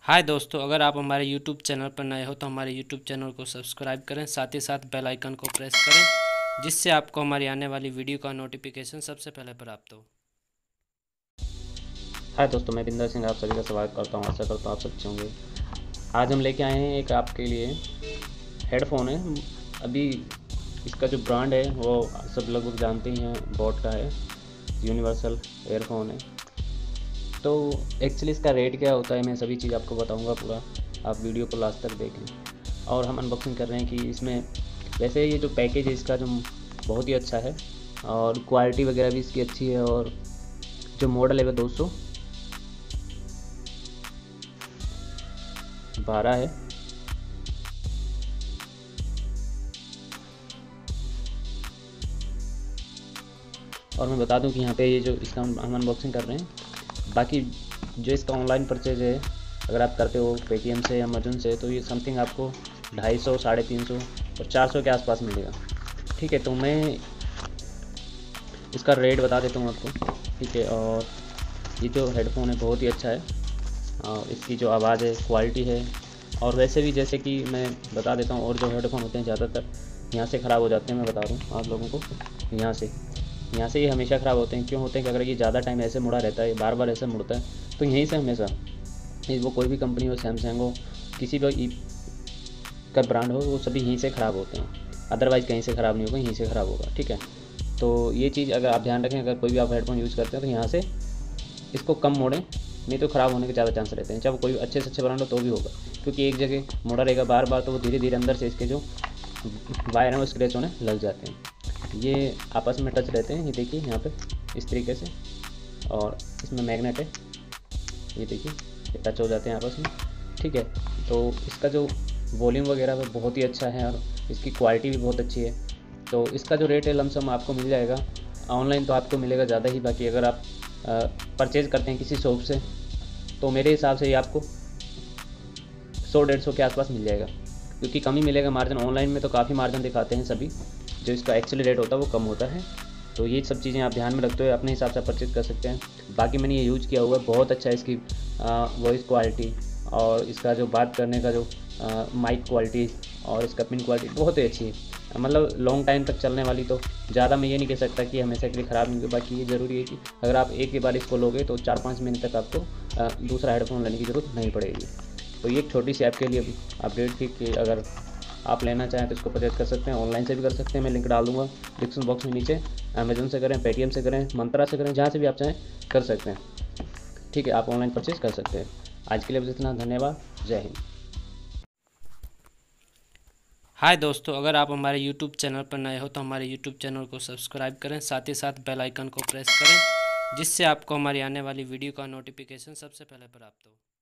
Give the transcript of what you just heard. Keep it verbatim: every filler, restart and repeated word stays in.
हाय दोस्तों, अगर आप हमारे यूट्यूब चैनल पर नए हो तो हमारे यूट्यूब चैनल को सब्सक्राइब करें, साथ ही साथ बेल आइकन को प्रेस करें जिससे आपको हमारी आने वाली वीडियो का नोटिफिकेशन सबसे पहले प्राप्त हो। हाय दोस्तों, मैं बिंदर सिंह आप सभी का स्वागत करता हूँ। आशा करता हूँ आप सब अच्छे होंगे। आज हम लेके आए हैं एक आपके लिए हेडफ़ोन है। अभी इसका जो ब्रांड है वो सब लगभग जानते ही हैं, बोट का है, यूनिवर्सल एयरफोन है। तो एक्चुअली इसका रेट क्या होता है मैं सभी चीज़ आपको बताऊंगा पूरा, आप वीडियो को लास्ट तक देखें। और हम अनबॉक्सिंग कर रहे हैं कि इसमें वैसे ये जो पैकेज है इसका जो बहुत ही अच्छा है और क्वालिटी वगैरह भी इसकी अच्छी है। और जो मॉडल है वो दो सौ बारह है। और मैं बता दूं कि यहाँ पे ये जो इसका हम अनबॉक्सिंग कर रहे हैं, बाकी जो इसका ऑनलाइन परचेज है अगर आप करते हो पेटीएम से या अमेजन से, तो ये समथिंग आपको ढाई सौ साढ़े तीन सौ और चार सौ के आसपास मिलेगा। ठीक है, तो मैं इसका रेट बता देता हूँ आपको। ठीक है, और ये जो हेडफोन है बहुत ही अच्छा है और इसकी जो आवाज़ है, क्वालिटी है। और वैसे भी जैसे कि मैं बता देता हूँ, और जो हेडफोन होते हैं ज़्यादातर यहाँ से ख़राब हो जाते हैं। मैं बता दूँ आप लोगों को, यहाँ से यहाँ से ये हमेशा ख़राब होते हैं। क्यों होते हैं कि अगर ये ज़्यादा टाइम ऐसे मुड़ा रहता है, बार बार ऐसे मुड़ता है, तो यहीं से हमेशा, ये वो कोई भी कंपनी हो, सैमसंग हो, किसी भी ई का ब्रांड हो, वो सभी यहीं से ख़राब होते हैं। अदरवाइज़ कहीं से ख़राब नहीं होगा, यहीं से ख़राब होगा। ठीक है, तो ये चीज़ अगर आप ध्यान रखें, अगर कोई भी आप हेडफोन यूज़ करते हैं तो यहाँ से इसको कम मोड़ें, नहीं तो ख़राब होने के ज़्यादा चांस रहते हैं। चाहे वो कोई अच्छे से अच्छे ब्रांड हो तो भी होगा, क्योंकि एक जगह मोड़ा रहेगा बार बार, तो वो धीरे धीरे अंदर से इसके जो वायर हैं वो स्क्रैच होने लग जाते हैं। ये आपस में टच रहते हैं, ये देखिए यहाँ पे इस तरीके से, और इसमें मैग्नेट है, ये देखिए ये टच हो जाते हैं आपस में। ठीक है, तो इसका जो वॉल्यूम वगैरह वो बहुत ही अच्छा है और इसकी क्वालिटी भी बहुत अच्छी है। तो इसका जो रेट है लमसम आपको मिल जाएगा ऑनलाइन, तो आपको मिलेगा ज़्यादा ही। बाकी अगर आप परचेज़ करते हैं किसी शॉप से, तो मेरे हिसाब से ये आपको सौ डेढ़ सौ के आसपास मिल जाएगा, क्योंकि कम ही मिलेगा मार्जिन। ऑनलाइन में तो काफ़ी मार्जिन दिखाते हैं सभी, जो इसका एक्चुअली रेट होता है वो कम होता है। तो ये सब चीज़ें आप ध्यान में रखते हुए अपने हिसाब से परचेज़ कर सकते हैं। बाकी मैंने ये यूज़ किया हुआ है, बहुत अच्छा है इसकी वॉइस क्वालिटी, और इसका जो बात करने का जो माइक क्वालिटी और इसका पिन क्वालिटी बहुत ही अच्छी है। मतलब लॉन्ग टाइम तक चलने वाली। तो ज़्यादा मैं ये नहीं कह सकता कि हमेशा के लिए ख़राब नहीं होगी। बाकी ये ज़रूरी है कि अगर आप एक ही बार इसको लोगे तो चार पाँच महीने तक आपको आ, दूसरा हेडफोन लेने की ज़रूरत नहीं पड़ेगी। तो ये एक छोटी सी आपके लिए अपडेट थी कि अगर आप लेना चाहें तो इसको परचेज कर सकते हैं, ऑनलाइन से भी कर सकते हैं। मैं लिंक डाल दूँगा डिस्क्रिप्शन बॉक्स में नीचे। अमेजन से करें, पेटीएम से करें, मंत्रा से करें, जहाँ से भी आप चाहें कर सकते हैं। ठीक है, आप ऑनलाइन परचेज कर सकते हैं। आज के लिए बस इतना, धन्यवाद, जय हिंद। हाय दोस्तों, अगर आप हमारे यूट्यूब चैनल पर नए हो तो हमारे यूट्यूब चैनल को सब्सक्राइब करें, साथ ही साथ बेल आइकन को प्रेस करें जिससे आपको हमारी आने वाली वीडियो का नोटिफिकेशन सबसे पहले प्राप्त हो।